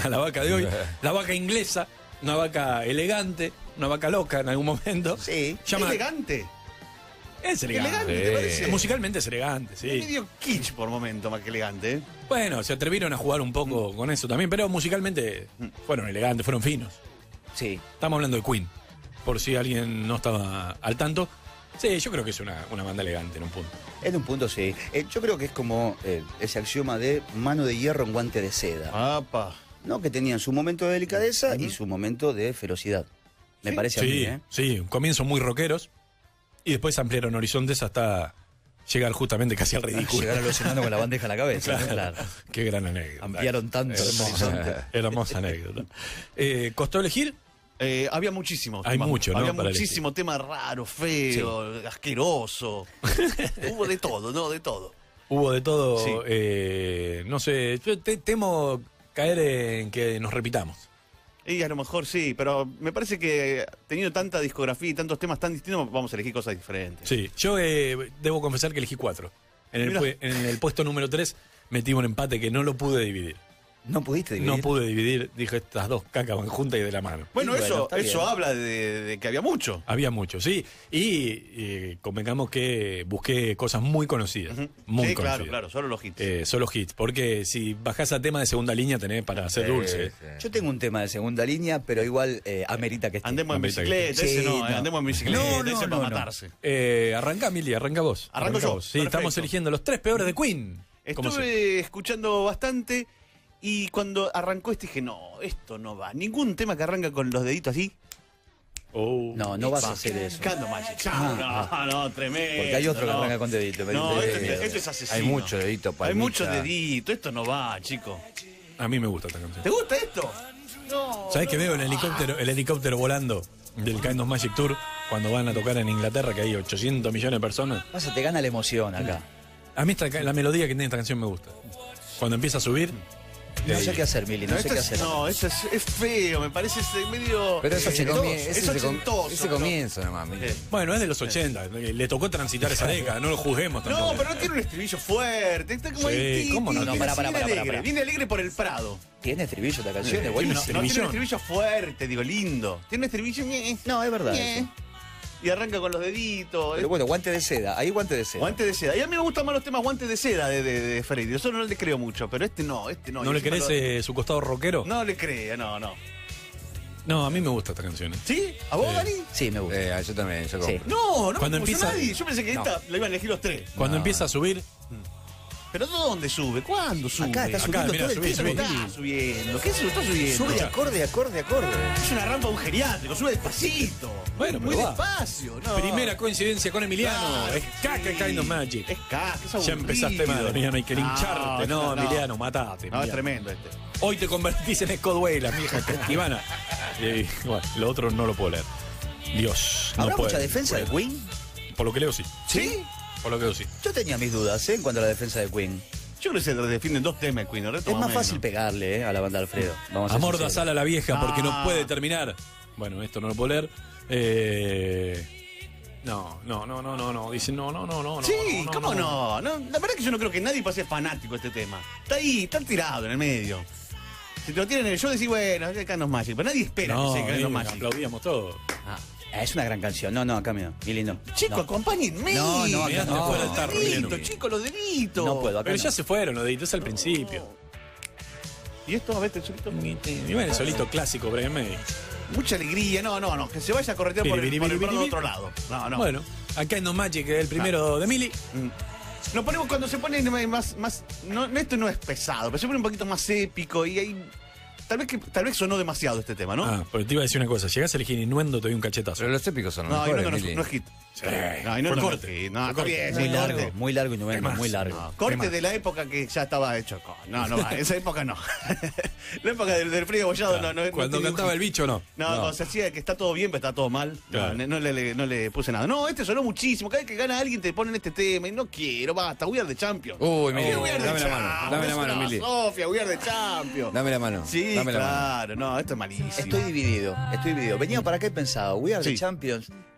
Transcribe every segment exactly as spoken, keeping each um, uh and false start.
a la vaca de hoy. La vaca inglesa, una vaca elegante, una vaca loca en algún momento. Sí. Llama- Elegante. Es elegante. Elegante, ¿te parece? Musicalmente es elegante, sí. Es medio kitsch por momento, más que elegante. ¿eh? Bueno, se atrevieron a jugar un poco Mm. con eso también, pero musicalmente fueron elegantes, fueron finos. Sí. Estamos hablando de Queen, por si alguien no estaba al tanto. Sí, yo creo que es una, una banda elegante en un punto. En un punto sí. Eh, yo creo que es como eh, ese axioma de mano de hierro en guante de seda. Apa. ¿No? Que tenían su momento de delicadeza y su momento de ferocidad. Me Sí. parece a mí, Sí, ¿eh? sí, comienzos muy rockeros y después ampliaron horizontes hasta llegar justamente casi al ridículo. Llegar alucinando con la bandeja en la cabeza. ¿no? Claro. Claro. Qué gran anécdota. Ampliaron tanto el horizonte. Hermosa anécdota. Eh, ¿Costó elegir? Eh, había muchísimo. Hay tema. mucho, ¿no? Había para muchísimo tema raro, feo, asqueroso. Hubo de todo, ¿no? De todo. Hubo de todo. Sí. eh, no sé, yo te- temo caer en que nos repitamos. Y a lo mejor sí, pero me parece que teniendo tanta discografía y tantos temas tan distintos, vamos a elegir cosas diferentes. Sí, yo eh, debo confesar que elegí cuatro. En el, Mirá. pue- en el puesto número tres metí un empate que no lo pude dividir. No pudiste dividir. No pude dividir, dije, estas dos cacas van juntas y de la mano. Bueno, Y bueno, eso, está eso bien. habla de, de que había mucho. Había mucho, sí. Y eh, convengamos que busqué cosas muy conocidas. Ujú. Muy sí, conocidas. claro, claro, solo los hits. Eh, solo hits. Porque si bajás a tema de segunda línea tenés para hacer dulce. Yo tengo un tema de segunda línea, pero igual eh, amerita que esté. Andemos en Amerita que- bicicleta, Sí, ese no, no. eh, andemos en bicicleta, No, no, ese no, para no. matarse. Eh, arranca, Mili, arranca vos. Arranco Arranca yo. vos. Sí, Perfecto. estamos eligiendo los tres peores de Queen. ¿Cómo se- Estuve escuchando bastante y cuando arrancó este dije, no, esto no va. Ningún tema que arranca con los deditos así. Oh. No, no vas a hacer eso. Cando Magic. Ah, no, no, tremendo. Porque hay otro que no. arranca con dedito. me No, dice. este, este es asesino. Hay mucho dedito, Hay palmita. mucho dedito, esto no va, chico. A mí me gusta esta canción. ¿Te gusta esto? No. ¿Sabés que veo el helicóptero, el helicóptero volando del Kind of Magic Tour cuando van a tocar en Inglaterra, que hay ochocientos millones de personas? Pasa, te gana la emoción acá. A mí esta, la melodía que tiene esta canción me gusta. Cuando empieza a subir. No sé qué hacer, Mili, no, No, sé esto qué es, hacer. no, esto es, es feo, me parece ese medio. Pero ese, ochentoso, comie- ese, es ese com- ochentoso, ese pero- comienzo nomás. mira. Eh. Bueno, es de los ochenta. Le tocó transitar esa década, no lo juzguemos tampoco. No, pero no tiene un estribillo fuerte. Está como Sí, ahí, ¿cómo no? viene No, pará, así, pará, viene pará, alegre, pará. viene alegre por el Prado. ¿Tiene estribillo esta canción? Es No, buenísimo. no tiene un estribillón. estribillo fuerte, digo, lindo. Tiene un estribillo. ñe, No, es verdad ñe, eso. Y arranca con los deditos. Pero bueno, guante de seda. Ahí guante de seda. Guante de seda. Y a mí me gustan más los temas guantes de seda de, de, de Freddy. Yo no le creo mucho, pero este no, este no. ¿No Y le encima querés lo- eh, su costado rockero? No le creo, no, no. No, a mí me gusta esta canción. ¿eh? ¿Sí? ¿A vos, Sí. Dani? Sí, me gusta. Eh, yo también, yo Sí. compro. No, no Cuando me puso empieza- nadie. Yo pensé que esta la iban a elegir los tres. Cuando No. empieza a subir, ¿Pero dónde sube? ¿Cuándo sube? Acá está Acá, subiendo mirá, todo el subí, tiempo. subí. Está subiendo. ¿Qué se lo está subiendo? Sube de acorde, acorde, acorde. Es una rampa de un geriátrico, sube despacito. Bueno, muy pero va. despacio. No. primera coincidencia con Emiliano. Claro, es caca sí. Kind of Magic. Es caca, es Ya aburrido. empezaste mal, Emiliano, hay que lincharte. No, Emiliano, matate. No, es Emiliano. tremendo este. Hoy te convertís en Scott Way, la vieja Ivana. Y bueno, lo otro no lo puedo leer. Dios. No ¿Habrá puede, mucha defensa de puede. Queen? Por lo que leo, sí. ¿Sí? Por lo que leo, sí. Yo tenía mis dudas, ¿eh? En cuanto a la defensa de Queen. Yo creo que se defienden dos temas de Queen. el resto Es más o menos. fácil pegarle, ¿eh? A la banda de Alfredo. Vamos a ser Amor da sinceros. sal a la vieja porque Ah. no puede terminar. Bueno, esto no lo puedo leer. Eh, no, no, no, no, no, no. Dicen no, no, no, no. Sí, no, ¿cómo no? no? La verdad es que yo no creo que nadie pase fanático de este tema. Está ahí, está tirado en el medio. Si te lo tienen en el show, decís, bueno, es Canos Magic. Pero nadie espera No, que sea Canos eh, Magic. aplaudíamos todo. Ah, es una gran canción. No, no, acá no. Mili, no. Chico, no. acompáñenme. No, no, acá no. Los Fuera del tarro, deditos, Emiliano. chicos, los deditos. No puedo, acá Pero no. ya se fueron los deditos al principio. ¿Y esto? A ver, este solito. Y bueno, el solito clásico, brevemente. Mucha alegría. No, no, no. Que se vaya a corretear por el, Biri, por el biri, prado de biri, otro lado. No, no. Bueno, acá en No Magic, el primero de Mili. Mm. Nos ponemos cuando se pone más. más no, esto no es pesado, pero se pone un poquito más épico y ahí. Tal vez que tal vez sonó demasiado este tema, ¿no? Ah, pero te iba a decir una cosa. Llegás a elegir Innuendo, te doy un cachetazo. Pero los épicos son los no, y no, mejores, no, es- Mili. no es hit. Sí. No, y no, Fue no, no corte. es hit. No, Fue está corte. bien, Muy sí, largo, corte. muy largo y no Temazo. muy largo. No, corte Temazo. de la época que ya estaba hecho. No, no va, esa época no. La época del, del frío bollado no, no, no Cuando tenía cantaba un el hit. bicho, no. No, No. cuando se hacía que está todo bien, pero está todo mal. Claro. No, no, le, le- no le puse nada. No, este sonó muchísimo. Cada vez que gana alguien te ponen este tema y no quiero, basta. We are the champion. Uy, Mili, Oh, we are the dame la champion. mano, dame la mano, Mili. Sofía, we are the champion. Dame la mano. Sí, dame la mano. claro. No, esto es malísimo. Estoy dividido, estoy dividido. Venía para acá y pensaba, We Are the Sí. Champions.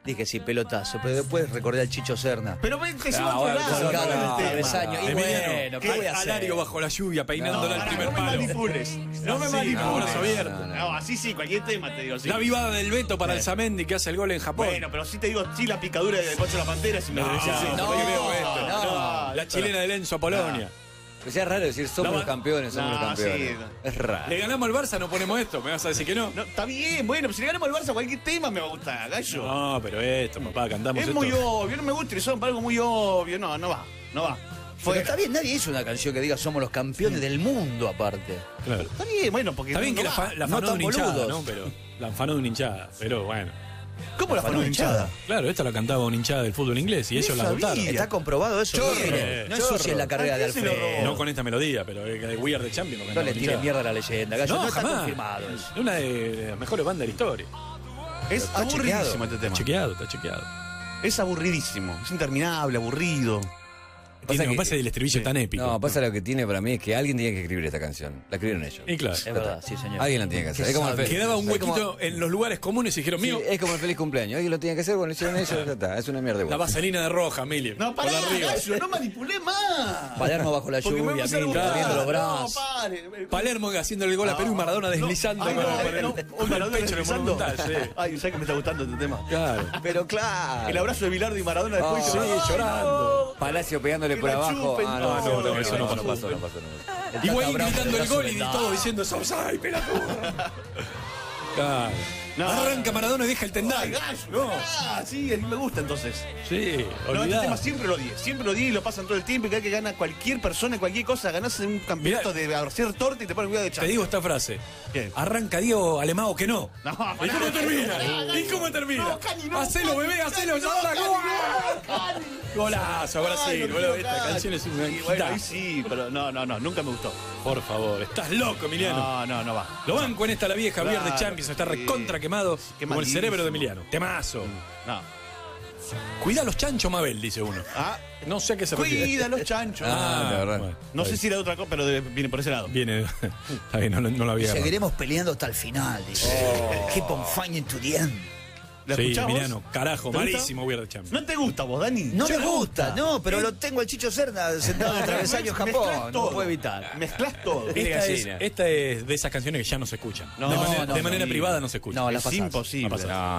Dije, sí, pelotazo. Pero después recordé al Chicho Serna. Pero ven que se Ah, van bueno, colgando colgado con en el el tema. travesaño. Y Emiliano, bueno, ¿qué voy a hacer? Alario bajo la lluvia, peinándola al Pará, primer no me palo. manipules. No me Sí, manipules. con brazo abierto. No, no. No, así sí, cualquier tema te digo. Sí. La vivada del Beto para el Zamendi que hace el gol en Japón. Bueno, pero sí te digo, sí, la picadura de Pocho la Pantera, si me No, lo decís. no, sí. no, no, esto. no. La chilena de Lenzo a Polonia. O sea, es raro decir somos La- los campeones, somos No, los campeones. sí, no. Es raro. Le ganamos al Barça, no ponemos esto. ¿Me vas a decir que no? No, está bien, bueno, pero si le ganamos al Barça, cualquier tema me va a gustar, gallo. No, pero esto, papá, cantamos es esto. muy obvio, no me gusta utilizar para algo muy obvio. No, no va, no va. Pero Fuera. está bien, nadie hizo una canción que diga somos los campeones del mundo, aparte. Claro. Está bien, bueno, porque. Está bien no que la, va. fa- la No afanó de tan una hinchada, boludos. ¿no? Pero la afanó de una hinchada. Pero bueno. ¿Cómo la fanó hinchada? Claro, esta la cantaba una hinchada del fútbol inglés y ellos la sabía. adoptaron. Está comprobado eso. Chorro, Miren, no chorro. ensucien la carrera ¿A de quién se lo Alfredo. robó? No con esta melodía, pero de We Are the Champions. No cantaba le una tires hinchada. mierda a la leyenda, gallo. No, No, está jamás. confirmado eso. Es una de las mejores bandas de la historia. Es Está aburridísimo chequeado. este Está tema. chequeado, está chequeado. Es aburridísimo. Es interminable, aburrido. Tiene, que- me pasa el estribillo tan épico. No, pasa lo que tiene para mí es que alguien tiene que escribir esta canción. La escribieron ellos. Y claro. Es verdad, sí, señor. Alguien la tiene que hacer. Qué Es como el sabio. fe- Quedaba un es como- huequito en los lugares comunes y dijeron, Sí, mío, es como el feliz cumpleaños. Alguien lo tiene que hacer, bueno, lo hicieron ellos, ya está. Es una mierda la igual. vaselina de roja, Mili. No, por pará, arriba. gallo, no manipulé más. Palermo bajo la Porque me lluvia, empezó a Mili, gustar. abriendo los No, brazos. pare. Palermo haciendo el gol a Perú y Maradona deslizando Ay, con, no, con ay, el, no, con el Maradona pecho en el deslizando. monumental. Sí. Ay, ¿sabes que me está gustando este tema? Claro. Pero claro. El abrazo de Bilardo y Maradona después. Ah, y yo, sí, ay, llorando. no. Palacio pegándole Que por la abajo. chupen, Ah, no, no, no, no, eso no no pasó, no pasó, no pasó. Y Wayne Bravo, gritando el brazo gol y vendado. todo diciendo, ¡Sosai, pelotudo! Claro. No, Arranca no. Maradona y deja el Ay, tendal. gallo. No. Ah, sí, a mí me gusta entonces. Sí, No, este olvidá. tema siempre lo odié. Siempre lo odié y lo pasan todo el tiempo. Y cada vez que gana cualquier persona, cualquier cosa, ganás en un campeonato de hacer torta y te ponen cuidado de Te echar. digo esta frase. ¿Qué? Arranca Diego Alemao que no. No, ¿Y pará, cómo termina? pará, ¿Y cómo termina? No, Cani, no, hacelo, Cani, bebé, hacelo. Cani, ya no, está, Cani, gol. no, Cani. Golazo, Ay, Brasil, no boludo. quiero Esta Cani. canción es una Y bueno, ahí hitazo. sí, pero no, no, no, nunca me gustó. Por favor, estás loco, Emiliano. No, no, no va. Lo banco en esta la vieja Claro, Viernes Champions, está sí. recontra quemado Qué como el malísimo. cerebro de Emiliano. Temazo. No. Cuida los chanchos, Mabel, dice uno. Ah, No sé a qué se refiere. cuida los chanchos. Ah, de verdad. bueno, No está sé bien. si era de otra cosa, pero de- viene por ese lado. Viene. Está bien, no, lo- no lo había agarrado. Seguiremos peleando hasta el final, dice. Keep on fighting to the end. ¿La Sí, escuchás vos? Emiliano, carajo, ¿Te gusta? malísimo Viernes Champions. ¿No te gusta vos, Dani? No Yo me gusta, no, pero Eh, lo tengo al Chicho Serna sentado en el travesaño en Japón. mezclás No todo. lo puedo evitar. Mezclás todo. Tiene Esta es, gallina. esta es de esas canciones que ya no se escuchan. No, de manera, no, de no, manera no. privada no se escuchan. No, la Es pasás. imposible. La pasás. No,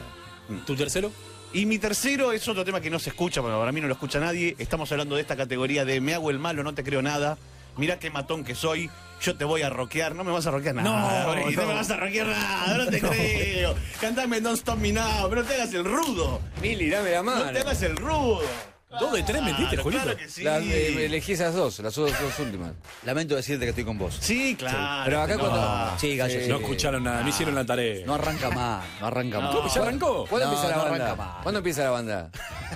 no. ¿Tu tercero? Y mi tercero es otro tema que no se escucha, porque para mí no lo escucha nadie. Estamos hablando de esta categoría de me hago el malo, no te creo nada. Mirá qué matón que soy, yo te voy a rockear. No me vas a rockear nada. No, Bori, no, no. me vas a rockear nada, no te creo. Cantame Don't Stop Me Now, pero no te hagas el rudo. Mili, dame la mano. No te hagas el rudo. Dos de tres metiste, Claro, Julito. claro que sí. La- eh, elegí esas dos, las dos, dos últimas. Lamento decirte que estoy con vos. Sí, claro. Pero acá no. cuando- Sí, gallo, sí. No escucharon nada, no hicieron la tarea. No arranca más, no arranca más. ¿Cómo? ¿Ya arrancó? ¿Cuándo No, empieza la no arranca banda? más. ¿Cuándo empieza la banda?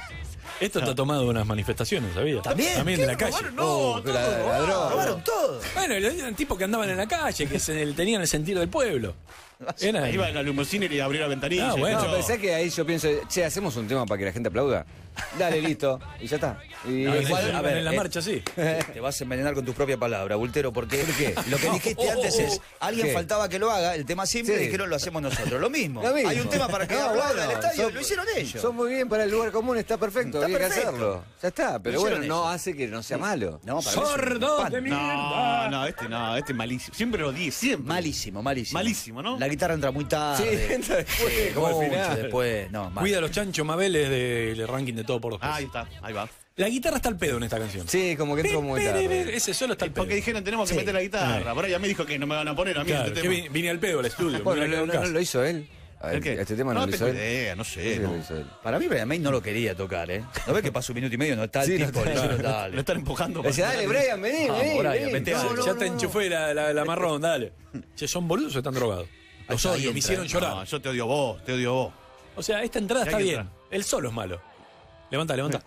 Esto está tomado de unas manifestaciones, ¿sabías? ¿También? También ¿Qué de la calle. Robaron? No, Oh, todo la- la robado. droga. Robaron todo. Bueno, eran tipos que andaban en la calle, que se, tenían el sentido del pueblo. Era, Iba a la limusina y abrió la ventanilla. Ah, bueno. No, Yo- pensé que ahí yo pienso, che, hacemos un tema para que la gente aplauda. Dale, listo. Y ya está. Y No, igual, iban a ver, en la eh, marcha, sí. Te vas a envenenar con tus propias palabras, Bultero, porque lo que dijiste Oh, oh, antes oh, es, alguien ¿qué? faltaba que lo haga, el tema simple, Sí. dijeron lo hacemos nosotros. Lo mismo. Lo mismo. Hay un tema para que No, aplaudan bueno, el estadio, son- lo hicieron ellos. Son muy bien para el lugar común, está perfecto, Está había que perfecto. hacerlo. Ya está, pero Lo bueno, hicieron no ellos. hace que no sea malo. No, para mí es un ¡Sordos pan. de No, mierda! no, este no, este es malísimo. Siempre lo odié, siempre. Malísimo, malísimo. Malísimo, ¿no? La guitarra entra muy tarde. Sí, entra después, como al mucho final. después. No, mal. Cuida los chanchos Mabeles del ranking de todo por dos pesos. Ahí está, ahí va. La guitarra está al pedo en esta canción. Sí, como que entró muy tarde. Ese solo está al pedo. Porque dijeron tenemos que Sí. meter la guitarra. Por ahí ya me dijo que no me van a poner a mí Claro, este que tema. vine, vine al pedo al estudio. Bueno, me no, quedé en no- casa. no lo hizo él. A ¿El ver, qué? Este tema no, lo hizo tengo él. idea, no Sí, sé. sí, no. lo hizo él. Para mí, Brian May no lo quería tocar, ¿eh? ¿No ves que pasó un minuto y medio? No está el Sí, no tipo. está. le dijeron, Lo dale. están empujando. Le decía, dale, Brian, vení, Vamos, vení, Brian, vení. vete Ya, algo. ya te enchufé la, la, la marrón, dale. Che, ¿son boludos o están drogados? Los Ahí odio, me entra, hicieron ¿eh? llorar. No, yo te odio vos, te odio vos. O sea, esta entrada Ya está que bien. entra. El solo es malo. Levanta, levanta.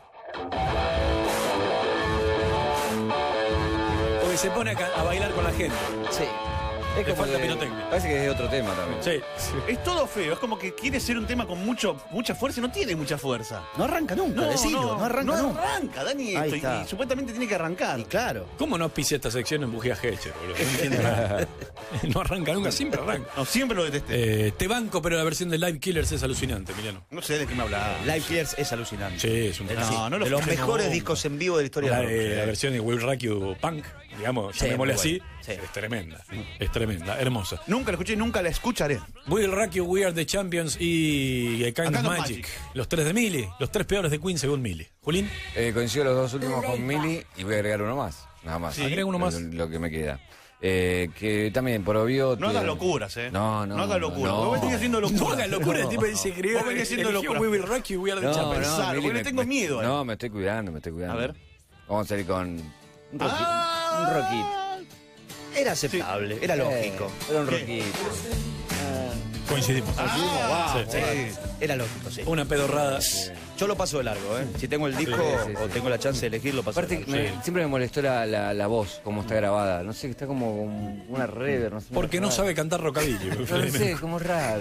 Porque se pone a, ca- a bailar con la gente. Sí. Le como falta que- pirotecnia. Parece que es de otro tema también. Sí. Es todo feo, es como que quiere ser un tema con mucho, mucha fuerza y no tiene mucha fuerza. No arranca nunca, decilo, no, arranca no nunca. arranca, Dani, Ahí esto, y, está. y supuestamente tiene que arrancar. Y claro. ¿Cómo no pise esta sección en Bujía Hecher, boludo? No entiendo nada. No arranca nunca, siempre arranca. No, siempre lo detesté. Eh, te banco, pero la versión de Live Killers es alucinante, Emiliano. No sé de qué me hablaba. Live Killers es alucinante. Sí, es un Es No, decir, no lo de los escuché mejores nunca. discos en vivo de la historia La, del rock. eh, la versión de Will Rock You Punk, digamos, Sí, llamémosle muy así, buena. Sí. es tremenda. Es tremenda, hermosa. Nunca la escuché y nunca la escucharé. Will Rock You, We Are the Champions y A Kind A of Kind of Magic. Magic. Los tres de Mili, los tres peores de Queen según Mili. Julín, Eh, coincido los dos últimos con Mili y voy a agregar uno más. Nada más. Sí. Agrega uno más. Lo, lo que me queda. Eh, que también, por obvio. No hagas tiene- locuras, ¿eh? No, no. No hagas locuras. no. Vos venís haciendo locuras. no hagas locura, el tipo dice que Vos venís haciendo locura. We Will Rock You, We Are the No, Champions. no, pensar, Mili, porque me- le tengo me- miedo, eh. No, me estoy cuidando, me estoy cuidando. A ver. Vamos a salir con un rocky- Ah. un rockito. Era aceptable, era lógico. Eh, era un ¿Qué? rockito. Coincidimos. Ah, Sí. sí. Era lógico, sí. Una pedorrada. Yo lo paso de largo, ¿eh? Si tengo el disco sí, sí, o sí. tengo la chance de elegir, lo paso de Aparte, largo. me- Sí. siempre me molestó la, la, la voz, cómo está grabada. No sé, está como un- una reverb. No sé, Porque no raro. sabe cantar rockabilly. No sé, como raro.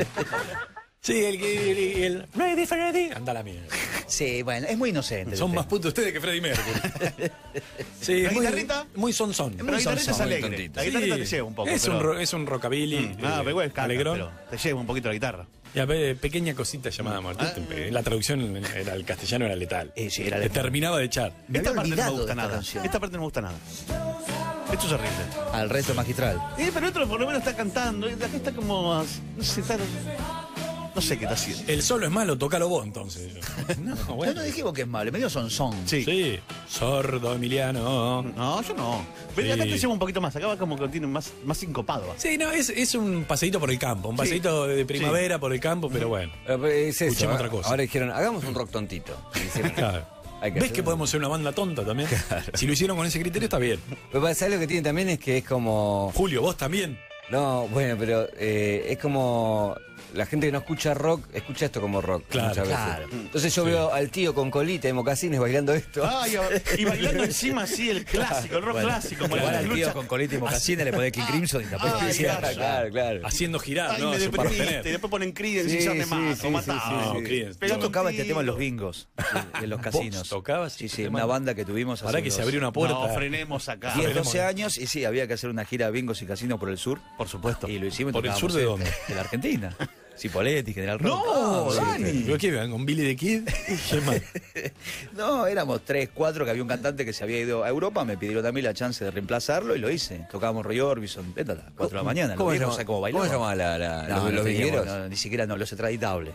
Sí, el que. El, el, Ready, Freddy. Anda la mierda. Sí, bueno, es muy inocente. Son el más tema. putos ustedes que Freddie Mercury. Sí, ¿La muy, guitarrita? muy son son. Pero la guitarrita es son, alegre. tontito. La guitarrita te lleva un poco. Es, pero... un, ro- es un rockabilly. Mm, Ah, eh, pero igual canta, alegrón. pero te lleva un poquito la guitarra. Y a ver, pequeña cosita llamada muerte. Ah. La traducción era, el castellano era letal. Eh, sí, era Te letal. terminaba de echar. Me Esta había parte no me olvidado gusta de esta nada. canción. Esta parte no me gusta nada. Esto es horrible. Al resto magistral. Eh, pero otro por lo menos está cantando. y Acá está como. más- No sé, está- no sé qué está haciendo. El solo es malo, tocalo vos entonces. No, No, bueno. no dijimos que es malo, medio son son. Sí. Sí. Sordo, Emiliano. No, yo no. Pero Sí. acá te lleva un poquito más. Acá va como que tiene más, más sincopado. va. Sí, no, es, es un paseíto por el campo. Un paseíto de primavera por el campo, pero bueno. Pero es eso, Escuchemos ¿eh? otra cosa. Ahora dijeron, hagamos un rock tontito. Y dijeron, Claro. hay que ¿Ves hacer que un- podemos ser una banda tonta también? Si lo hicieron con ese criterio, está bien. Pero ¿sabes lo que tiene también? Es que es como. Julio, vos también. No, bueno, pero eh, es como. La gente que no escucha rock, escucha esto como rock. Claro, muchas veces. claro. Entonces yo veo al tío con colita y mocasines bailando esto. Ay, y bailando encima así el clásico, el rock Bueno, clásico. como igual la al tío lucha. con colita y mocasines le podés King Crimson y tampoco Ay, quisiera. claro. claro, claro. Haciendo girar, Ay, ¿no? me A su deprimiste. partener. Después ponen Creedence y Sí, ya me sí, mato, sí, matado. sí, sí, No, Creedence. Pegando Yo tocaba un este tema en los tiro. bingos, en los casinos. tocabas Sí, este sí, tema? una banda que tuvimos Para hace que se unos abrió una puerta. No, frenemos acá. diez, Veremos. doce años y sí, había que hacer una gira de bingos y casinos por el sur. Por supuesto. Y lo hicimos y ¿Por el tocábamos sur de este, dónde? De la Argentina. Cipoletti, General Rock. No, Sí, Dani. ¿Yo qué iban? ¿Con Billy the Kid? ¿Qué más? No, éramos tres, cuatro, que había un cantante que se había ido a Europa, me pidieron a mí la chance de reemplazarlo y lo hice. Tocábamos Roy Orbison, vete a las cuatro de la mañana. ¿Cómo los se viejos, llama? ¿sabes cómo ¿Cómo bailaban? se llama la, la- No, los, no los teníamos, vingueros? no, ni siquiera no, los extraditables.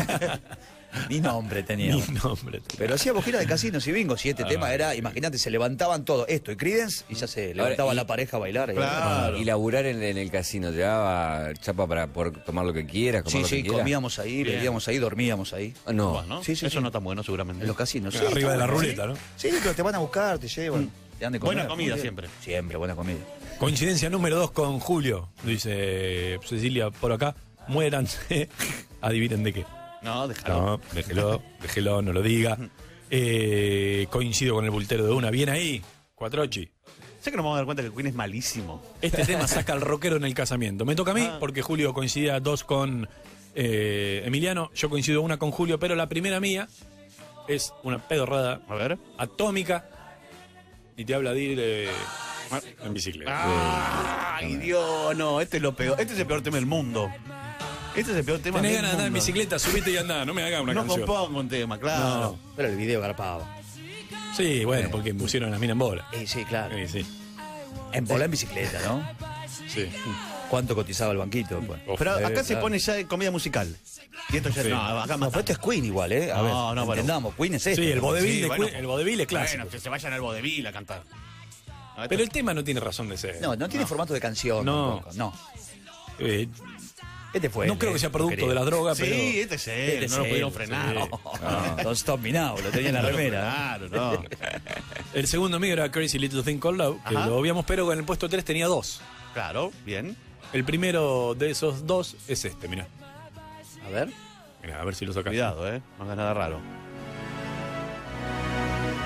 Ni nombre teníamos. Ni nombre. Pero hacíamos gira de casinos y bingos y este Ah, tema era, imagínate, se levantaban todo, esto y Creedence, y ya se levantaba y- la pareja a bailar. y- Claro. Y laburar en, en el casino, te daba chapa para poder tomar lo que quieras, comer Sí, lo que sí, quieras. comíamos ahí, Bien. bebíamos ahí, dormíamos ahí. Ah, No, Bueno, Sí, sí, eso sí. no tan bueno seguramente. En los casinos. Sí, Arriba está de la bueno, ruleta, sí. ¿no? Sí, pero te van a buscar, te llevan. Te dan de comer. Buena comida Muy bien. siempre. Siempre, buena comida. Coincidencia número dos con Julio. Dice Cecilia por acá. Muéranse. Adivinen de qué. No, déjalo. No, déjelo, déjelo, no lo diga. Eh, coincido con el bultero de una. Bien ahí, Cuatrochi. Sé que nos vamos a dar cuenta que Queen es malísimo. Este tema saca al rockero en el casamiento. Me toca a mí, Ah. porque Julio coincidía dos con eh, Emiliano. Yo coincido una con Julio, pero la primera mía es una pedorrada A ver. atómica y te habla de ir eh, en bicicleta. Ay, Dios, no, este es lo peor. Este es el peor tema del mundo. Este es el peor tema Tenés del ganas de andar en mundo. bicicleta, subite y andá, no me hagas una No canción. compongo un tema, claro. Pero el video garpaba. Sí, bueno, porque pusieron las minas en bola. Eh, sí, claro. Sí, sí. En bola en bicicleta, ¿no? sí. ¿Cuánto cotizaba el banquito? Pues. Pero Eh, acá se claro. pone ya de comedia musical. Y esto ya Sí. no, acá No, más. pero esto es Queen igual, ¿eh? A No, ver, no, bueno. entendamos, Queen es esto. Sí, el vodevil, Sí, de bueno. Queen- el vodevil es clásico. Bueno, que se vayan al vodevil a cantar. No, esto- Pero el tema no tiene razón de ser. No, no tiene formato de canción. No. tampoco, no. Eh, Este fue. no él, creo eh, que sea lo producto quería. de la droga, Sí, pero. este es él, Este es no lo él, pudieron sí. frenar. No, Don't Stop Me Now, lo tenía en la remera. Claro, no. El segundo mío era Crazy Little Thing Called Love, que Ajá. lo obviamos, pero con el puesto tres tenía dos. Claro, bien. El primero de esos dos es este, mirá. A ver. Mirá, a ver si lo sacas. Cuidado, eh. No hagas nada raro.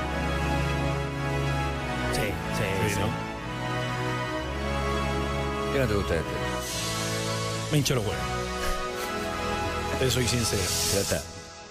Sí, sí, Sí, sí. ¿no? ¿Qué no te gusta de este? Me hinchó los huevos. Te soy sincero. Trata.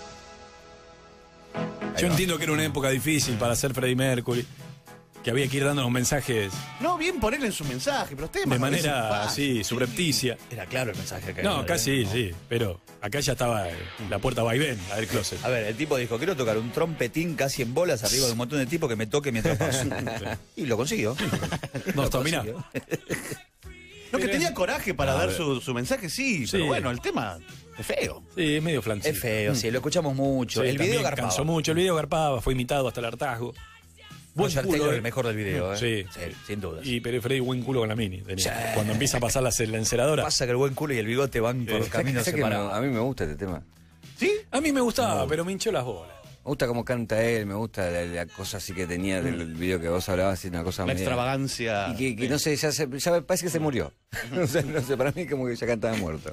Yo entiendo que era una época difícil para hacer Freddie Mercury, que había que ir dando los mensajes No, bien por él en su mensaje, pero temas. de manera así, subrepticia. Era claro el mensaje que No, había, casi ¿eh? sí, pero acá ya estaba eh, la puerta vaivén, la del closet. A ver, el tipo dijo, quiero tocar un trompetín casi en bolas arriba de un montón de tipos que me toque mientras paso. Y lo consiguió. No, Lo está, mirá. consiguió. No, que tenía coraje para A dar ver. su, su mensaje, sí, Sí. pero bueno, el tema es feo. Sí, es medio flancito. Es feo, sí, lo escuchamos mucho. Sí, el video también garpaba. cansó mucho, el video garpaba, fue imitado hasta el hartazgo. Buen Roger culo, Taylor, eh. el mejor del video, ¿eh? Sí. sin dudas. Y pero Freddy buen culo con la mini. tenía. Sí. Cuando empieza a pasar la, la enceradora. Pasa que el buen culo y el bigote van por caminos ¿Sabes que no? separados. A mí me gusta este tema. ¿Sí? A mí me gustaba, pero me hinchó las bolas. Me gusta cómo canta él, me gusta la, la cosa así que tenía del video que vos hablabas, así una cosa La media- extravagancia. Y que, que no sé, ya, se, ya parece que se murió. O sea, no sé, para mí como que ya cantaba muerto.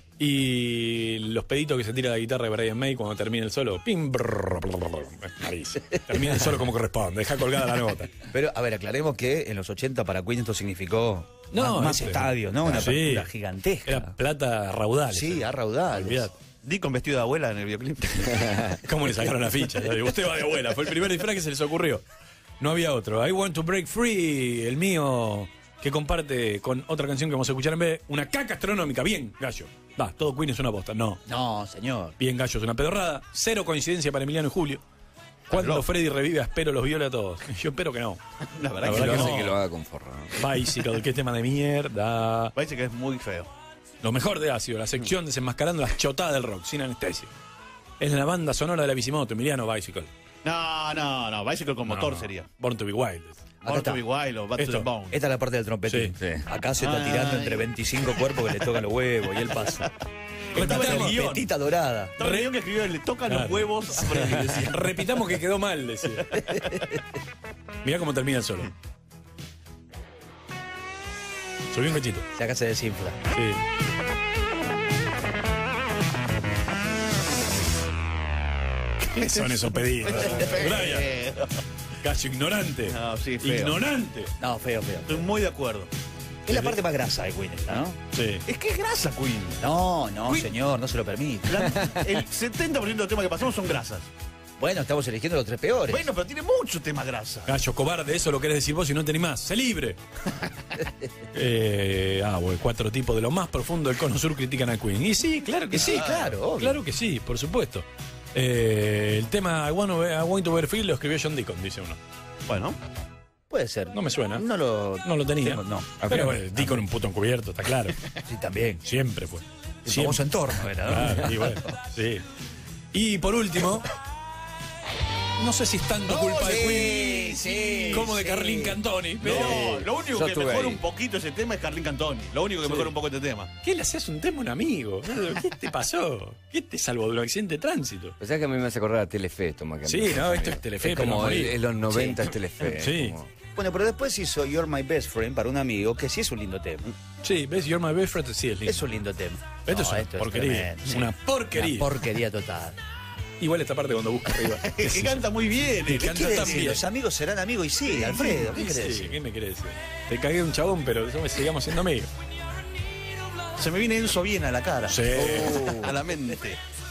Y los peditos que se tira la guitarra de Brian May cuando termina el solo. Pim, brrr, brrr, brrr, es malísimo. Termina el solo como corresponde, deja colgada la nota. Pero, a ver, aclaremos que en los ochenta para Queen esto significó No, más, más este- estadios, ¿no? Una Sí. apertura gigantesca. Era plata raudal. Sí, a raudales. Olvidate. Di con vestido de abuela en el videoclip. ¿Cómo le sacaron la ficha? Usted va de abuela, fue el primer disfraz que se les ocurrió. No había otro. I Want to Break Free, el mío, que comparte con otra canción que vamos a escuchar en vez de una caca astronómica. Bien, Gallo. Va, todo Queen es una posta. No. No, señor. Bien, Gallo, es una pedorrada. Cero coincidencia para Emiliano y Julio. Cuando Freddy revive, espero los viola a todos. Yo espero que no. La verdad La que Que lo que hace no. que lo haga con forra. ¿no? Bicycle, qué tema de mierda. parece que es muy feo. Lo mejor de ácido, la sección desenmascarando las chotadas del rock, sin anestesia. Es la banda sonora de la Bicimoto, Emiliano Bicycle. No, no, no. Bicycle con motor No, sería. Born to be Wild. Born está. to be wild o Back to Esto. the Bone. Esta es la parte del trompetín. Sí, sí. Acá se está Ay. tirando entre veinticinco cuerpos que le tocan los huevos y él pasa. Esta Estaba en el guión. trompetita dorada. Estaba en el guión que escribió, le tocan Claro. los huevos a Freddy, decía. Repitamos que quedó mal, decía. Mirá cómo termina el solo. Subí un cachito. Si acá se desinfla. Sí. ¿Qué son esos pedidos? Brian, Gallo ignorante. No, sí, feo. Ignorante. No, feo, feo. Estoy muy de acuerdo. Es la parte más grasa de Queen esta, ¿no? Sí. Es que es grasa, Queen. No, no, Queen- señor, no se lo permite. La- el setenta por ciento de los temas que pasamos son grasas. Bueno, estamos eligiendo los tres peores. Bueno, pero tiene mucho tema grasa. Gallo, cobarde, eso lo querés decir vos y no tenés más. ¡Sé libre! eh, ah, bueno, cuatro tipos de lo más profundo del cono sur critican a Queen. Y sí, claro que sí. Sí, claro, obvio. Claro que sí, por supuesto. Eh, el tema I Want to Be- I Want to Bear Free lo escribió John Deacon, dice uno. Bueno, Puede ser. No me suena. No lo, No lo tenía. tengo- no. Pero bueno, Deacon un puto encubierto, está claro. Sí, también. Siempre fue. El Siempre. famoso entorno era, ¿no? Claro, y bueno, sí. Y por último, no sé si es tanto culpa de Queen sí, como de sí. Carlin Cantoni, pero. no, lo único yo que estuve mejora ahí. un poquito ese tema es Carlin Cantoni. Lo único que Sí. mejora un poco este tema. ¿Qué le haces un tema a un amigo? ¿Qué te pasó? ¿Qué te salvó de un accidente de tránsito? Pensás que a mí me hace acordar a Telefe esto más que a Sí, mí. no, esto es Telefe, Es pero como a morir. en en los noventa es Telefe. Sí. es como- Bueno, pero después hizo You're My Best Friend para un amigo, que sí es un lindo tema. Sí, ¿ves? You're My Best Friend, sí, es lindo. Es un lindo tema. Esto es No, una porquería. tremendo, sí. Una porquería. Una porquería total. Igual esta parte cuando busca arriba. Es que canta muy bien. Y eh. ¿Qué canta quiere tan decir? bien. Los amigos serán amigos y sí, Alfredo. ¿Qué Sí, querés sí, decir? ¿qué me querés decir? Te cagué un chabón, pero yo me sigamos siendo amigos. Se me viene Enzo bien a la cara. Sí. Oh, a la mente.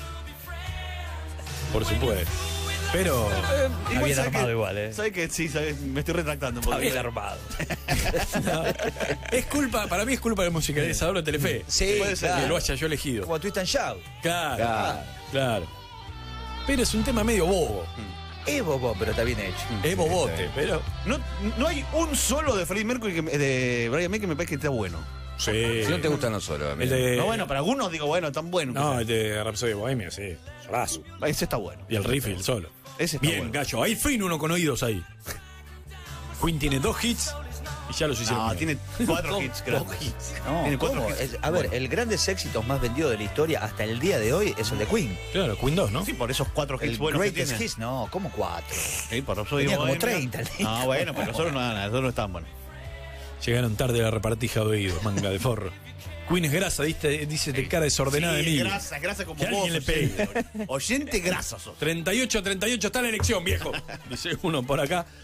Por supuesto. Pero. Está bien ¿sabe armado que- igual, ¿eh? ¿Sabe que sí? sabe- me estoy retractando un poco. Está bien armado. no, es culpa, para mí es culpa del musicalizador de Telefe. Sí, Puede ser, Que claro. lo haya yo elegido. Como Twist and Shout. Claro, Claro. claro. Pero es un tema medio bobo. Es bobo, pero está bien hecho. Es bobote, pero. No, no hay un solo de Freddie Mercury, que, me- de Brian May, que me parece que está bueno. Sí. Si no te gustan los solos, a mí. El de. No, bueno, para algunos digo, bueno, tan bueno. que No, sea. el de Rhapsody Bohemia, sí. Solazo. Ese está bueno. Y el riff y el solo. Ese está Bien, bueno. gallo. Hay fin uno con oídos ahí. Queen tiene dos hits y ya los hicieron. No, uno. tiene cuatro Dos- hits, dos creo. hits. No, Tiene cuatro ¿cómo? hits. Es- a ver, el grandes éxitos más vendido de la historia hasta el día de hoy es el de Queen. Claro, Queen dos, ¿no? Sí, por esos cuatro hits El buenos que greatest tiene. hits, no, ¿cómo cuatro? Sí, por Rhapsody Tenía como Bohemia. treinta el disco. Ah, bueno, pero nosotros no, nosotros no están buenos. Llegaron tarde a la repartija de oídos, manga de forro. Queen es grasa, dice, dice de cara desordenada Sí, de mí. grasa, grasa como Que vos. alguien le pegue. oyente, oyente grasa sos. treinta y ocho, treinta y ocho está la elección, viejo. Dice uno por acá.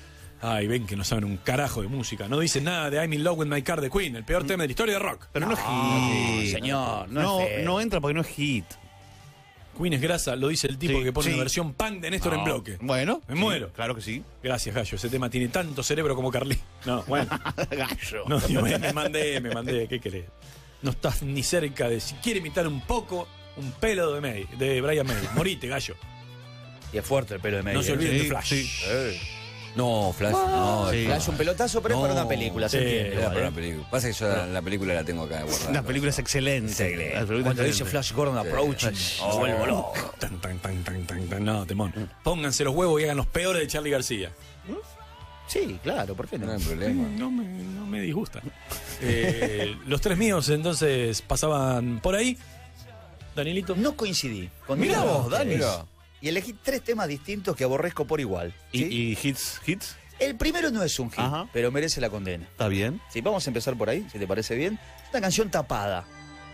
Ay, ven que no saben un carajo de música. No dicen nada de I'm in love with my car de Queen, el peor tema de la historia de rock. Pero no, es hit. señor, no No, es feo. no entra porque no es hit. Queen es grasa, lo dice el tipo Sí, que pone sí. una versión punk de Néstor en No. bloque. Bueno. Me sí, muero. Claro que sí. Gracias, Gallo. Ese tema tiene tanto cerebro como Carly. No, bueno. Gallo. No, yo me, me mandé, me mandé. ¿Qué querés? No estás ni cerca de. Si quiere imitar un poco, un pelo de May, de Brian May. Morite, Gallo. Y es fuerte el pelo de medio. No se olviden Sí, de Flash. sí. No, Flash, no. Sí. Flash un pelotazo, pero es No. para una película, se Sí, entiende. Era igual, para ¿eh? una película. Pasa que yo la, la película la tengo acá guardada. La película es excelente. Excelente. La película es Cuando dice excelente. Flash Gordon approaching, me vuelvo loco. Tan, tan, tan, tan, tan, tan. No, temón. Pónganse los huevos y hagan los peores de Charlie García. Sí, claro, ¿por qué No no? hay problema. No me, no me disgusta. Eh, los tres míos entonces pasaban por ahí. Danielito. No coincidí. Con Mirá ninguno de vos, ustedes. Dani. Mirá. Y elegí tres temas distintos que aborrezco por igual. ¿sí? ¿Y, y hits? ¿Hits? El primero no es un hit, Ajá. pero merece la condena. ¿Está bien? Sí, vamos a empezar por ahí, si te parece bien. Una canción tapada.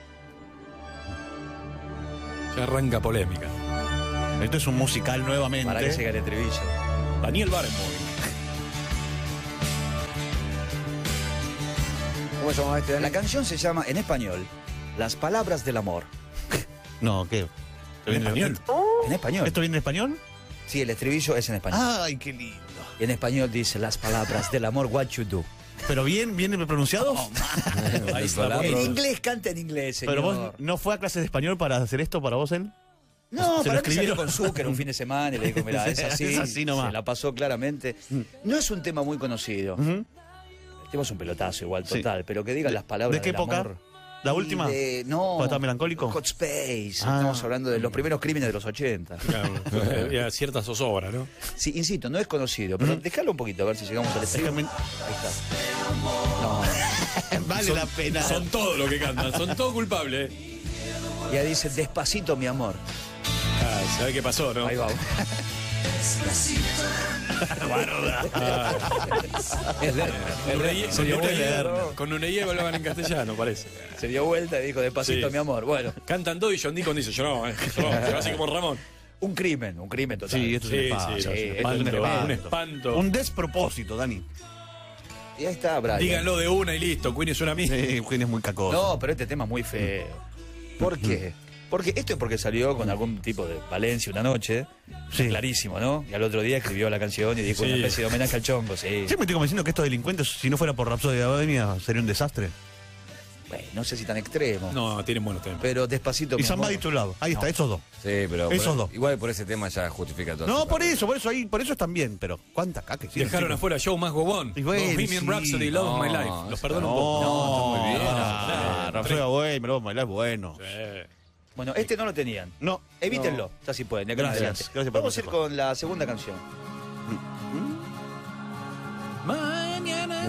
Ya arranca polémica. Esto es un musical nuevamente. Para que llegue el estribillo. Daniel Barenboim. ¿Cómo se llama este, Dani? La canción se llama, en español, Las Palabras del Amor. No, ¿qué? ¿Esto viene español? En español. ¿Esto viene en español? Sí, el estribillo es en español. Ay, qué lindo. Y en español dice, Las Palabras del Amor, what you do. ¿Pero bien, bien pronunciados? Ahí está. Palabra. En Pablo. inglés, canta en inglés, señor. ¿Pero vos no fue a clase de español para hacer esto para vos, él? No, ¿Se lo para mí salió escribieron? con Zucker un fin de semana y le dijo, mira, es así. Es así nomás. Se la pasó claramente. No es un tema muy conocido. Ujú. El tema es un pelotazo igual, Sí. total, pero que diga las palabras ¿De qué del época? amor. ¿La Y última? de- no. ¿Cuando estaba melancólico? Hot Space. Ah. Estamos hablando de los primeros crímenes de los ochenta. Claro, había cierta zozobra, ¿no? Sí, insisto, no es conocido, pero déjalo un poquito a ver si llegamos al estribo. Déjame- Ahí está. No. Vale la pena. Son todos los que cantan, son todos culpables. Y ahí dice, despacito, mi amor. Ah, ¿sabe qué pasó, no? Ahí va. Ah, Es la- el rey- Se con dio Nureyev- vuelta. con Nureyev hablaban en castellano, parece. Se dio vuelta y dijo, despacito, Sí. mi amor. Bueno, Cantan todo y John Deacon dice, yo no, eh, yo no, yo así como Ramón. un crimen, un crimen total. Sí, esto es un Sí, espanto. sí, sí, un esto es un espanto, espanto. un espanto. Un despropósito, Dani. Y ahí está, Brian. Díganlo de una y listo, Queen es una mía. Sí, Queen es muy cacoso. No, pero este tema es muy feo. ¿Por qué? Porque esto es porque salió con algún tipo de Valencia una noche. Sí. Clarísimo, ¿no? Y al otro día escribió la canción y dijo Sí. una especie de homenaje al chongo, sí. Siempre me estoy convenciendo que estos delincuentes, si no fuera por Rhapsody de Bohemia, sería un desastre. Bueno, no sé si tan extremo. No, tienen buenos temas. Pero despacito. Y mi amor. Somebody to Love. Ahí está, esos dos. Sí, pero Esos por- dos. igual por ese tema ya justifica todo. No, por eso, por eso ahí, por eso están bien, pero ¿cuánta caca que Dejaron afuera Show Más Gobón. Y bueno, Bohemian sí. Rhapsody, Love of My No, Life. Los eso perdono No, un poco. no, está muy bien. Ah, Rhapsody de Bohemia, Love of My Life, bueno. Sí. Bueno, este no lo tenían. No. Evítenlo, ya si pueden. de acá en Gracias, adelante. gracias por el Vamos a ir consejo. con la segunda canción. Mañana.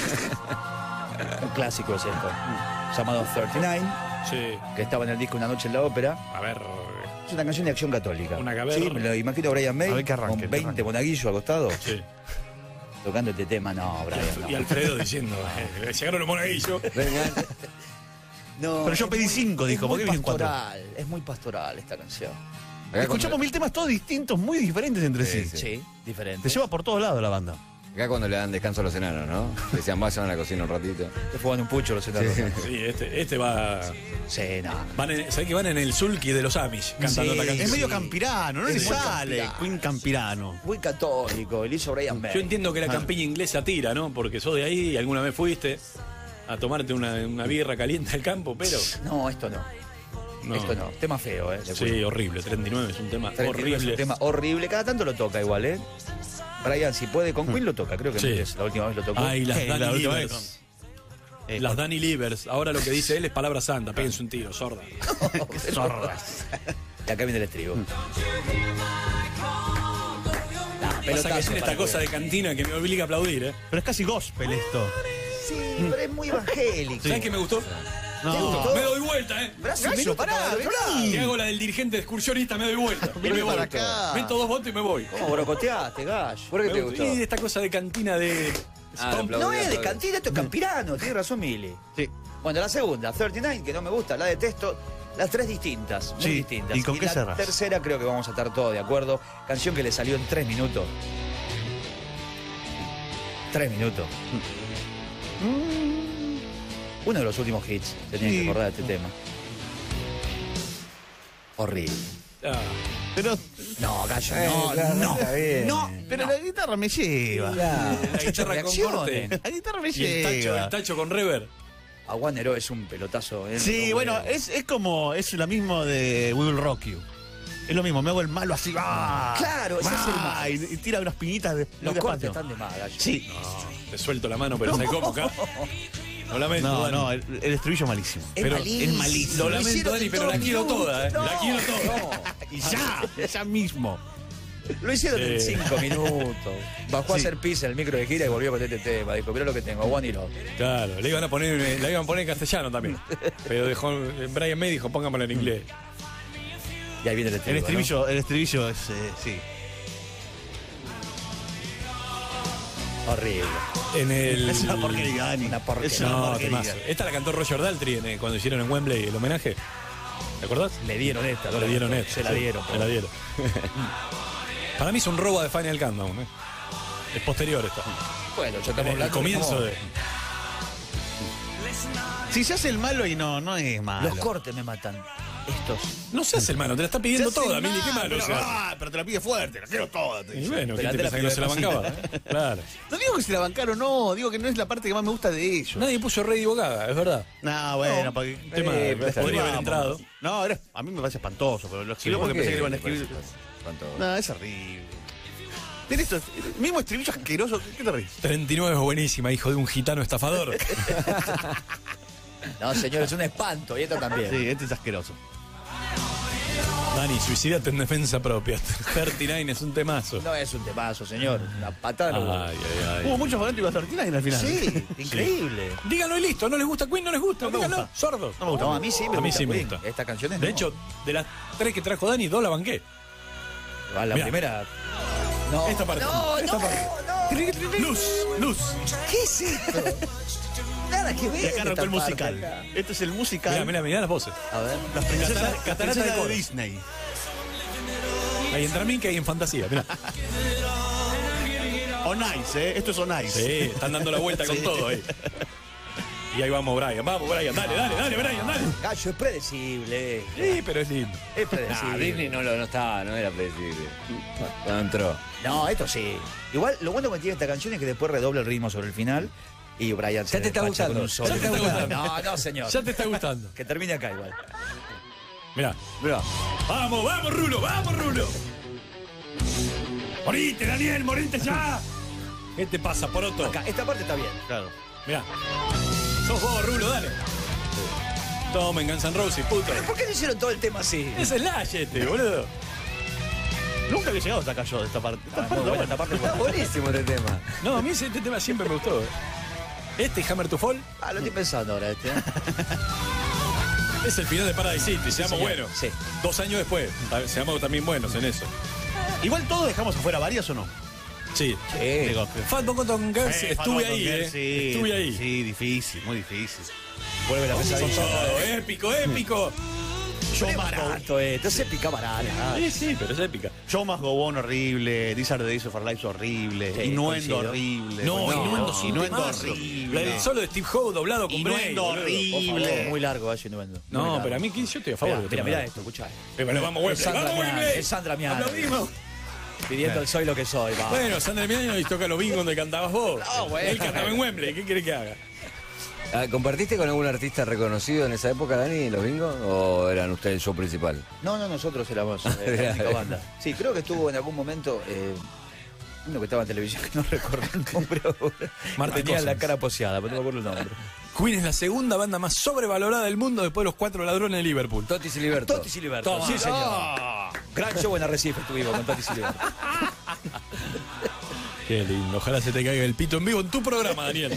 Un clásico es esto. Llamado treinta y nueve, Sí. que estaba en el disco Una Noche en la Ópera. A ver. Es una canción de acción católica. Una caverna. Sí, me lo imagino a Brian May A ver que arranque, con que veinte arranque. monaguillos al costado, Sí. tocando este tema. No, Brian, no. Y Alfredo diciendo, eh, llegaron los monaguillos. Vengan. No, Pero yo es pedí muy- cinco, es dijo, ¿por muy qué vienen cuatro? pastoral, es muy pastoral esta canción. Acá Escuchamos cuando, mil temas todos distintos, muy diferentes entre sí. Sí, Sí, diferente. Te lleva por todos lados la banda. acá cuando le dan descanso a los enanos, ¿no? Decían, vayan a la cocina un ratito. Te fuegan un pucho los enanos. Sí, Sí, este, este va. no. Van en, ¿sabés que van en el sulky de los Amish cantando Sí. la canción? Es medio Sí. campirano, no le Es muy sale. campirano. Queen campirano. Muy católico, el hizo Brian May. Yo entiendo Ah. que la campiña inglesa tira, ¿no? Porque sos de ahí y alguna vez fuiste a tomarte una, una birra caliente al campo, pero. No, esto no. No. Esto no. Tema feo, ¿eh? de Sí, Queen. horrible. treinta y nueve es un tema treinta y nueve horrible. Es un tema horrible. Cada tanto lo toca igual, ¿eh? Brian, si puede, con Queen lo toca. Creo que Sí. es la última vez lo tocó. Ay, las Eh, la Danny última Livers. Eh, Las Danny Livers. Ahora lo que dice él es palabra santa. Péguense un tiro, sorda. Zorras. Y acá viene el estribo. Pasa que tiene esta cosa de cantina que me obliga a aplaudir, ¿eh? Pero es casi gospel esto. Sí, pero es muy evangélico. ¿Sabes qué me gustó? No. Me doy vuelta, ¿eh? Brazo, Gallo, minuto pará, para el otro vení. lado. Te hago la del dirigente excursionista, me doy vuelta. Y Vení me voy. para acá. Meto dos votos y me voy. ¿Cómo brocoteaste, gallo? ¿Por qué Me te gustó. gustó? Y esta cosa de cantina de. Ah, Stomp. aplaudí, No es de aplaudí. cantina, esto es campirano. Tiene razón, Mili. Sí. Bueno, la segunda, treinta y nueve, que no me gusta, la detesto. Las tres distintas, muy Sí, distintas. ¿y con qué la cerras? tercera creo que vamos a estar todos de acuerdo. Canción que le salió en tres minutos. Tres minutos. Uno de los últimos hits. Tenían Sí. que acordar de este tema. Horrible. Ah, Pero, No, gallo, Eh, no, claro, no. está bien. no, pero la guitarra me lleva. la guitarra con corte. reacciones. La guitarra me Y el tacho, lleva. el tacho con rever. Aguanero es un pelotazo. ¿eh? Sí, No, bueno, bueno. es, es como, es lo mismo de We Will Rock You. Es lo mismo, me hago el malo así, ¡ah! Claro, ese es el ¡ah! malo. Y, y tira unas piñitas de Los muy cortes despacio. están de más, gallo. Sí. No, te suelto la mano, pero ¿sabes cómo acá? Lo lamento, No, Dani. no, el, el estribillo es malísimo. Es pero malísimo. es malísimo. Lo Lo lamento, hicieron Dani, en pero dos la quiero minutos. toda, ¿eh? No. La quiero toda. Y ya, ya mismo. Lo hicieron en Sí. cinco minutos. Bajó a Sí. hacer pis en el micro de gira y volvió con este tema. Dijo, mira lo que tengo, Aguanero. Claro, le iban a poner, la iban a poner en castellano también. Pero dejó, Brian May dijo, póngamelo en inglés. Y ahí viene el El estribillo. estribillo, el estribillo es, eh, sí. ¿no? Horrible. En el. Es una porquería, Dani. Una porquería. Es una No, porquería. temazo. Esta la cantó Roger Daltrey en, eh, cuando hicieron en Wembley el homenaje. ¿Te acordás? Le dieron esta, ¿no? Le dieron esta. Se la sí, dieron. Se la dieron. Para mí es un robo de Final Countdown. ¿eh? Es posterior esta. Bueno, ya En estamos el hablando. comienzo de. Si se hace el malo y no, no es malo. Los cortes me matan. Estos. No se hace el malo, te la está pidiendo Se hace toda, el Mili, qué malo, malo. pero, o sea. ah, pero te la pide fuerte, la quiero toda. te Y dice. bueno, ¿qué Pero te antes pensás que no se la la bancaba? pidió ¿eh? Claro. No digo que se la bancaron, no, digo que no es la parte que más me gusta de ellos. Nadie puso Rey Gaga, es verdad. No, bueno, No. porque El tema Eh, podría haber vamos. entrado. No, era- a mí me parece espantoso, pero lo escribió porque ¿por pensé qué que le iban a te parece escribir. espantoso? No, es horrible. Tiene esto, el mismo estribillo asqueroso. ¿Qué te ríes? treinta y nueve es buenísima, hijo de un gitano estafador. No, señor, es un espanto. Y esto también. Sí, este es asqueroso. Dani, suicídate en defensa propia. treinta y nueve es un temazo. No es un temazo, señor. Una patada. en los Ay, huevos. ay, ay. Hubo muchos fanáticos de Argentina al final. Sí, increíble. Díganlo y listo, no les gusta Queen, no les gusta, No me díganlo, gusta. sordos. No me gusta. No, a mí sí me A mí gusta. sí me Queen. gusta. Estas canciones De no. hecho, de las tres que trajo Dani, dos la banqué. A la Mirá. primera. No. Esta parte. No, Esta no, parte. no. Luz, luz. ¿Qué es esto? Nada que ver. Y acá arrancó el esta musical. parte acá. Este es el musical. Mira, mira, mira las voces. A ver. Las princesas, Catara- las catarata princesas de de coro. Disney. Hay en Tramín que hay en fantasía, mira. On Ice, ¿eh? Esto es On Ice. Sí, están dando la vuelta con Sí. todo ahí. Y ahí vamos, Brian. Vamos, Brian. Dale, dale, dale, Brian, dale. Gallo, es predecible. Sí, pero es lindo. Es Nah, predecible. Disney no, lo, no estaba, no era predecible. Cuando entró. No, esto sí. Igual, lo bueno que tiene esta canción es que después redobla el ritmo sobre el final y Brian se Ya te está despacha con gustando. un solo. Ya te está gustando. No, no, señor. Ya te está gustando. Que termine acá igual. Mirá. Bro, Vamos, vamos, Rulo, vamos, Rulo. Morite, Daniel, morite ya. ¿Qué te pasa, poroto? Acá, esta parte está bien. Claro. Mirá. Sos vos, Rulo, dale. Tomen Guns N' Roses, puto. ¿Por qué no hicieron todo el tema así? Es Slash este, boludo. Nunca había llegado hasta acá yo de esta parte. Esta Ah, parte muy buena, buena. esta parte es está buena. buenísimo este tema. No, a mí ese- este tema siempre me gustó. eh. Este y Hammer to Fall Ah, lo estoy pensando ahora este. ¿eh? es el final de Paradise City, seamos señor. buenos. Sí. Dos años después, seamos también buenos en eso. Igual todos dejamos afuera varias o no. Sí. Digo, que- Fat Bottom Girls, Eh, estuve Fat ahí, Bottom eh. Girls, sí, Estuve ahí. Sí, difícil, muy difícil. Vuelve la Son pesadilla. todo épico, épico. Yo barato esto, es épica barata. Sí, sí, pero es épica. Show Must Go On horrible, These Are the Days of Our Lives horrible, Sí, Innuendo coincido. horrible. No, Bueno, Innuendo sí, Innuendo temazo. horrible. El solo de Steve Howe doblado con Bray. Innuendo boludo. horrible. Muy largo, gallo, innuendo. Muy No, largo. pero a mí yo estoy a favor Mira, de mira, este mira tema. esto. esto, escuchá. Eh, bueno, vamos, Es Wembley. Sandra ¡Vamos, Miani, Wembley! es Sandra Miani. Aplaudimos. Pidiendo el soy lo que soy, va. Bueno, Sandra Miani toca los bingos donde cantabas vos. No, bueno. Él cantaba en Wembley, ¿qué quiere que haga? Ah, ¿compartiste con algún artista reconocido en esa época, Dani, en los bingos? ¿O eran ustedes el show principal? No, no, nosotros éramos eh, la única banda. Sí, creo que estuvo en algún momento eh, uno que estaba en televisión que no recuerdo el nombre ahora. Marta Tenía la Cousins. cara poseada, pero no me acuerdo el nombre. Queen es la segunda banda más sobrevalorada del mundo después de los Cuatro Ladrones de Liverpool. Totti Siliberto. Totti Siliberto. Toma. Sí, señor. Gran show en Arrecife estuvimos con Totti Siliberto. Qué lindo. Ojalá se te caiga el pito en vivo en tu programa, Daniel.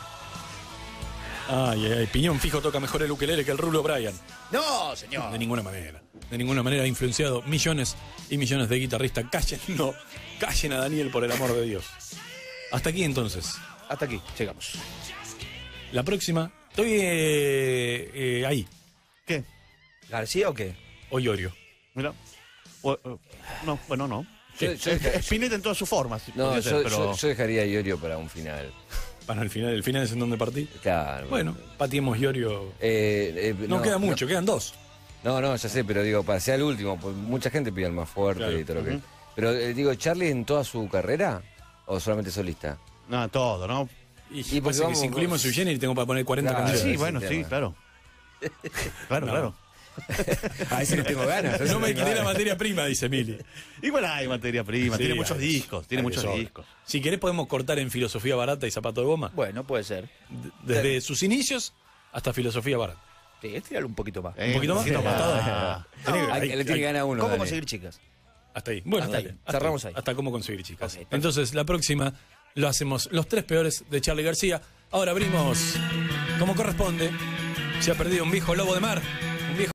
Ay, ay, ay. Piñón fijo toca mejor el ukelele que el Rulo Bryan. No, señor. De ninguna manera. De ninguna manera ha influenciado millones y millones de guitarristas. Callen, no. Callen a Daniel, por el amor de Dios. Hasta aquí entonces. Hasta aquí, llegamos. La próxima. Estoy eh, eh, ahí. ¿Qué? ¿García o qué? Hoy Orio. Mira. O- o- no, bueno, no. Yo, yo deja- Spinetta en todas sus formas. no, podría yo, ser, pero... yo- yo dejaría a Iorio para un final. Para el final, el final es en donde partí. Claro. Bueno, pateemos Iorio. Eh, eh, No, queda mucho, quedan dos. No, no, ya sé, pero digo, para ser el último, pues mucha gente pide el más fuerte Claro. y todo lo que. Pero eh, digo, ¿Charlie en toda su carrera o solamente solista? No, todo, ¿no? Y, Y porque pasa que vamos- si incluimos Sui Generis tengo para poner cuarenta Claro, canciones. Sí, ese bueno, sí, tema. claro. Claro, No. claro. A ese no tengo ganas. a ese No me tengo quedé la ganas. materia prima, dice Mili. Igual hay materia prima, Sí, tiene muchos hay- discos, tiene hay muchos de sobra. discos. Si querés podemos cortar en filosofía barata y zapato de goma. Bueno, puede ser. D- Desde sus inicios hasta filosofía barata. Sí, estiralo un poquito más. Eh, ¿Un poquito más? poquito más. Ah. Tenés que- Hay- hay- le tiene hay- ganas a uno. ¿Cómo dale. conseguir chicas? Hasta ahí. Bueno, Hasta dale. ahí. Hasta Cerramos ahí. Hasta cómo conseguir chicas. Ok, perfecto. Entonces, la próxima lo hacemos los tres peores de Charlie García. Ahora abrimos como corresponde. Se ha perdido un viejo lobo de mar.